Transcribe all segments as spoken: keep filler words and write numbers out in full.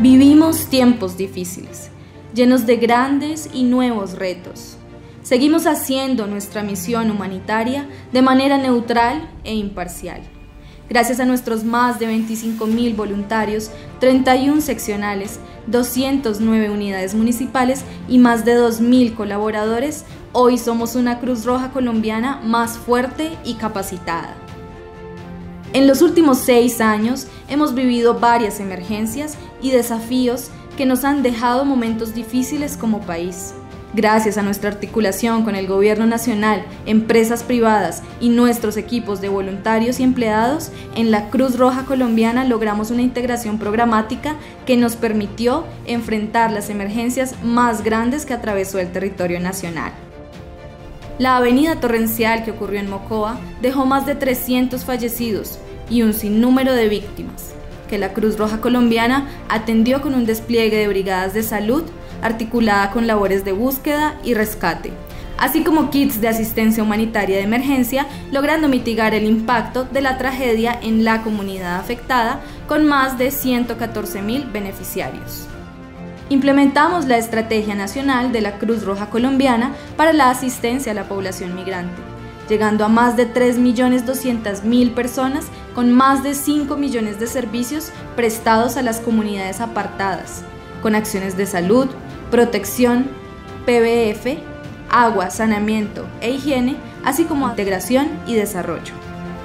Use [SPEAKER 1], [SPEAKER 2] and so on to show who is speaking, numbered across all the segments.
[SPEAKER 1] Vivimos tiempos difíciles, llenos de grandes y nuevos retos. Seguimos haciendo nuestra misión humanitaria de manera neutral e imparcial. Gracias a nuestros más de veinticinco mil voluntarios, treinta y una seccionales, doscientas nueve unidades municipales y más de dos mil colaboradores, hoy somos una Cruz Roja colombiana más fuerte y capacitada. En los últimos seis años hemos vivido varias emergencias y desafíos que nos han dejado momentos difíciles como país. Gracias a nuestra articulación con el Gobierno Nacional, empresas privadas y nuestros equipos de voluntarios y empleados, en la Cruz Roja colombiana logramos una integración programática que nos permitió enfrentar las emergencias más grandes que atravesó el territorio nacional. La avenida torrencial que ocurrió en Mocoa dejó más de trescientos fallecidos y un sinnúmero de víctimas, que la Cruz Roja colombiana atendió con un despliegue de brigadas de salud articulada con labores de búsqueda y rescate, así como kits de asistencia humanitaria de emergencia, logrando mitigar el impacto de la tragedia en la comunidad afectada con más de ciento catorce mil beneficiarios. Implementamos la Estrategia Nacional de la Cruz Roja colombiana para la asistencia a la población migrante, llegando a más de tres millones doscientas mil personas con más de cinco millones de servicios prestados a las comunidades apartadas, con acciones de salud, protección, P B F, agua, saneamiento e higiene, así como integración y desarrollo.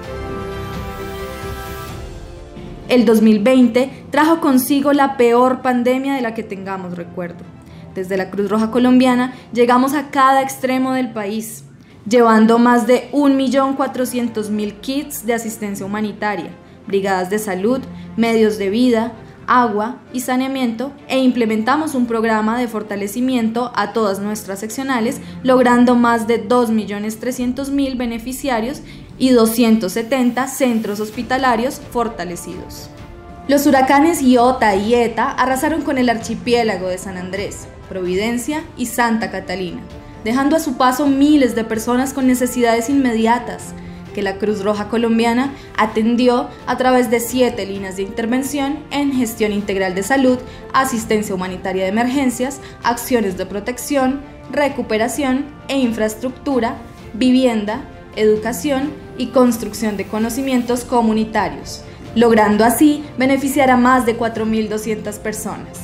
[SPEAKER 1] El dos mil veinte trajo consigo la peor pandemia de la que tengamos recuerdo. Desde la Cruz Roja colombiana llegamos a cada extremo del país, llevando más de un millón cuatrocientos mil kits de asistencia humanitaria, brigadas de salud, medios de vida, agua y saneamiento, e implementamos un programa de fortalecimiento a todas nuestras seccionales, logrando más de dos millones trescientos mil beneficiarios y doscientos setenta centros hospitalarios fortalecidos. Los huracanes Iota y Eta arrasaron con el archipiélago de San Andrés, Providencia y Santa Catalina, dejando a su paso miles de personas con necesidades inmediatas, que la Cruz Roja colombiana atendió a través de siete líneas de intervención en gestión integral de salud, asistencia humanitaria de emergencias, acciones de protección, recuperación e infraestructura, vivienda, educación y construcción de conocimientos comunitarios, logrando así beneficiar a más de cuatro mil doscientas personas.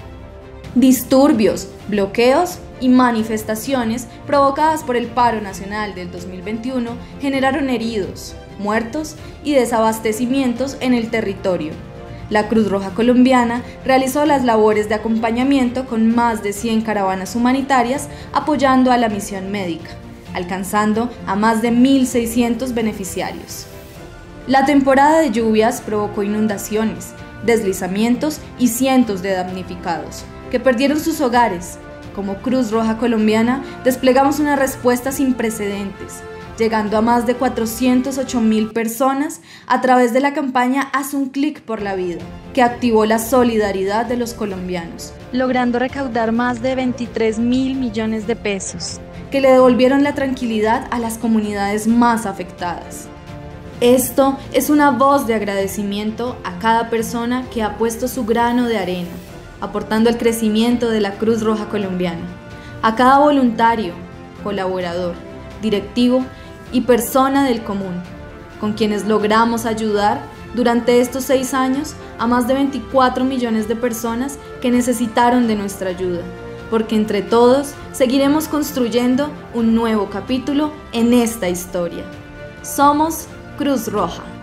[SPEAKER 1] Disturbios, bloqueos y manifestaciones provocadas por el paro nacional del dos mil veintiuno generaron heridos, muertos y desabastecimientos en el territorio. La Cruz Roja colombiana realizó las labores de acompañamiento con más de cien caravanas humanitarias apoyando a la misión médica, alcanzando a más de mil seiscientos beneficiarios. La temporada de lluvias provocó inundaciones, deslizamientos y cientos de damnificados que perdieron sus hogares. Como Cruz Roja colombiana desplegamos una respuesta sin precedentes, llegando a más de cuatrocientas ocho mil personas a través de la campaña Haz un clic por la vida, que activó la solidaridad de los colombianos,
[SPEAKER 2] logrando recaudar más de veintitrés mil millones de pesos,
[SPEAKER 1] que le devolvieron la tranquilidad a las comunidades más afectadas. Esto es una voz de agradecimiento a cada persona que ha puesto su grano de arena, aportando al crecimiento de la Cruz Roja colombiana, a cada voluntario, colaborador, directivo y persona del común, con quienes logramos ayudar durante estos seis años a más de veinticuatro millones de personas que necesitaron de nuestra ayuda, porque entre todos seguiremos construyendo un nuevo capítulo en esta historia. Somos Cruz Roja.